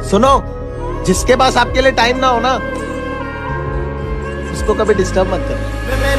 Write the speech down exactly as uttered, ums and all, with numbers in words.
सुनो, जिसके पास आपके लिए टाइम ना हो ना, उसको कभी डिस्टर्ब मत करो।